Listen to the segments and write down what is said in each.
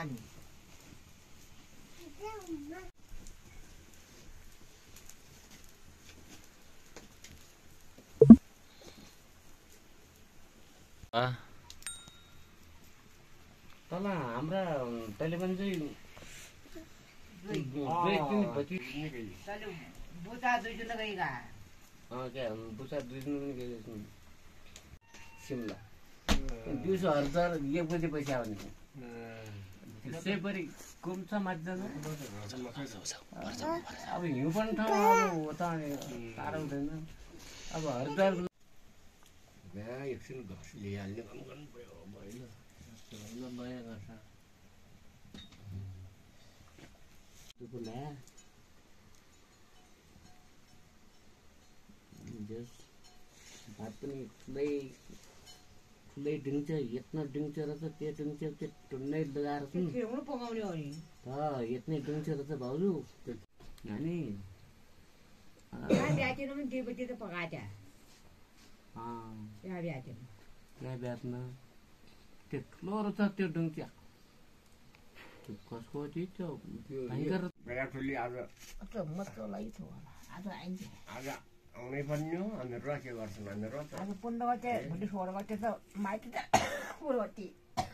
पानी तल हाम्रा टेलिफोन चाहिँ बुचा 2 दिन गएका क्या बुचा 2 दिन पनि गएको सिमला दिउँसो हर्दर 1 बजे पैसा आउने त्यसैपरि कुम्छ मान्छे अब हिउँ पनि ठाउँ अब त टाढो हुँदैन अब हरिद्वार एकछिन घस लिइहाल्ने काम गर्नु पर्यो होइन नयाँ गर्छ भात पनि ठुलै डिङ्छ यत्न डिङ्छ र त त्यो डिङ्छ त्यो टुन्नै लगाएर पकाउने हो नि यत्नै डिङ्छ र त भाउजू नानी ब्याचेर पनि 2 बजे त पकाएछ यहाँ ब्याचमा त्यो ठुलो रहेछ त्यो डुङ्च्या कसको चिज त्यो भयङ्कर बेलाठुली आज मस्तो लागि थियो होला आज आइन्छ आज आउनै पर्ने हो हामीहरू के गर्छन् हामीहरू आज 15 गते भोलि 16 गते त माइती त पुरोती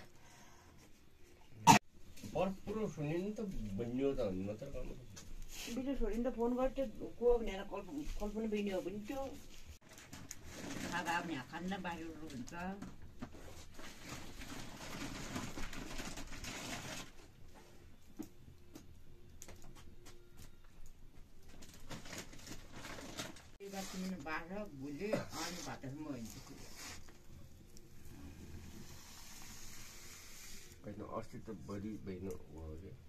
पुरो सुनिनु त बन्यो त हुनु मात्र गर्नु बिजु छोडिन त फोन गर्थे को भनेर कल्पना बहिनी हो पनि त्यो खाना अब यहाँ खान्न बाहिर हुन्छ बाह्र भोलि अनि भातमा हुन्छ होइन अस्ति त बढी बहिनी हो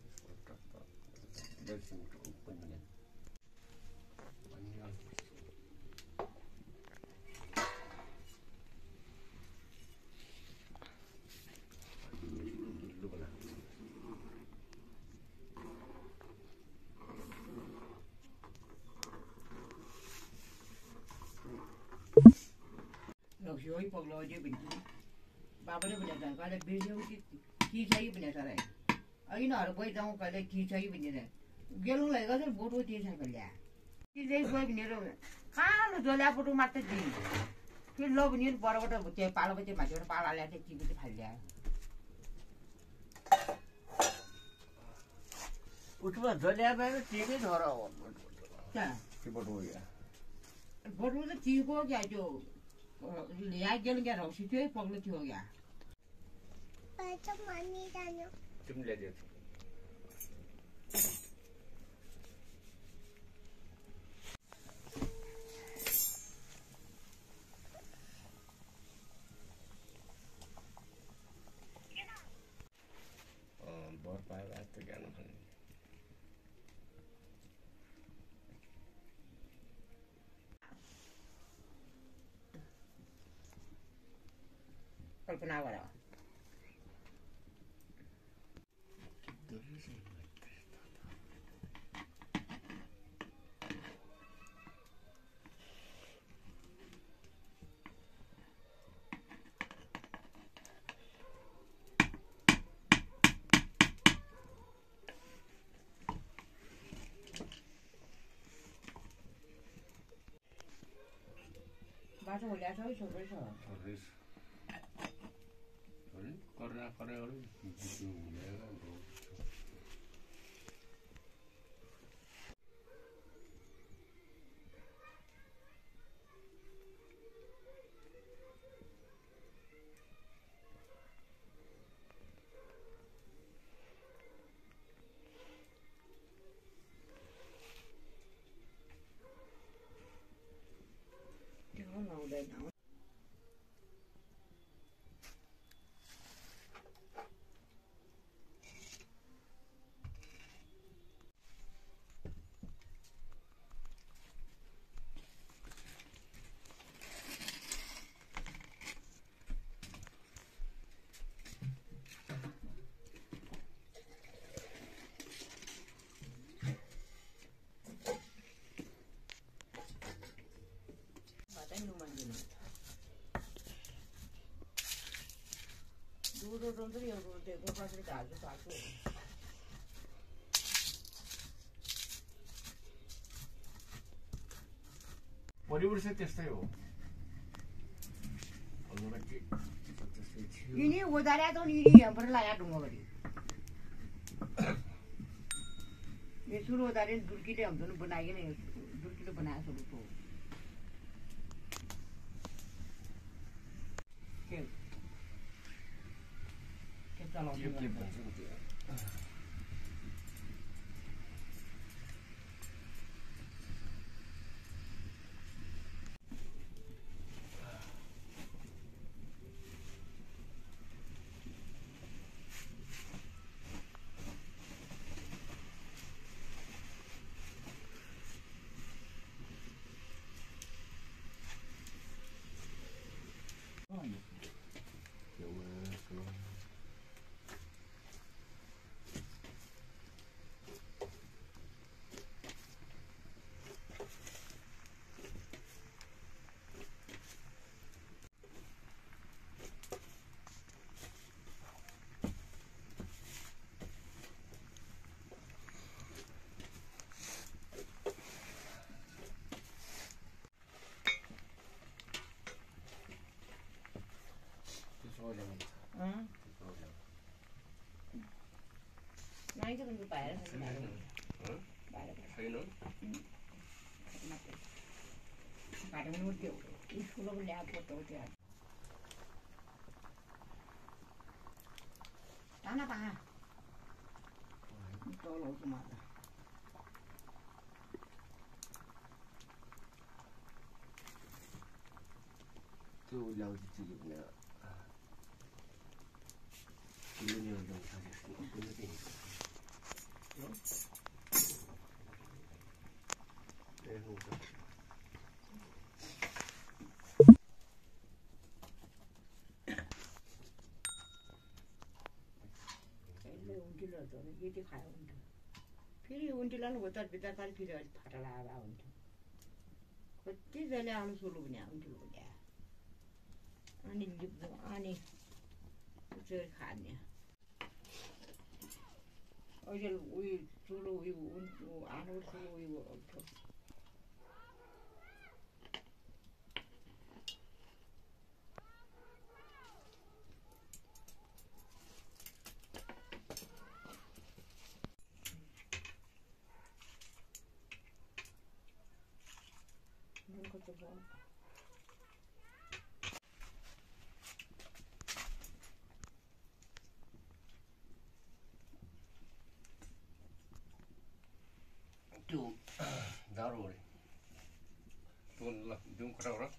Rồi phần lôi chứ bình thường ba bữa bây giờ cái là bây giờ chi thấy bây giờ này ấy nó là bây giờ cái là chi thấy bây giờ này cái lúc này có thể bố tôi chi thấy bây giờ chi thấy bây giờ rồi khá là rồi là bố tôi mặc cái gì cái lô bây giờ bora bora bố chơi pala bây giờ mà chơi pala lại thì chi bây giờ phải là उसमा जलिया बाहिर टिकै धर हो बटु त Chico क्या त्यो ल्या गेल क्या रौसी थियो पग्लो थियो क्या तिमीले दियो बर पाएर त ज्ञान भन्ने कल्पना गर बाटो होल्या छ छोरै छ कर्रा पनि एउटा त्यो कसरी झार्छु सार्छु परिवेश त्यस्तै हो यिनी ओदाल्या त यिनी यहाँबाट लगाया ढुङ्गाभरि ये सुरु ओदाले दुर्कीले हम दोनों बनाएंगे नहीं दुर्कीले बनाया सब तो के चलाउँछ Nah itu kan bayar sebenarnya. Bayar. छैन Kadang menurut dia, itu lo beli apa tuh dia? Tanah apa? Tolong semua. त्यो ल्याउँछ चाहिँ भने किलो नि ल्याउँछ कुनै पनि यति खायो हुन्छ फेरि उन्टिलाले होतार बितार पारि फेरि अलिक फाटा लगाएर हुन्छ कति जहिले आउनु सोलु भने उन्टिलो भने अनि लिप्दो अनि चाहिँ खाने अहिले उयो ठुलो उयो आनो ठुलो उयो त्यो जाडो अरे त्यो ल दिउँ कटाबाट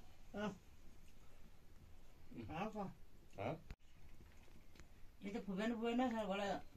यो त फुक्दैन सर मलाई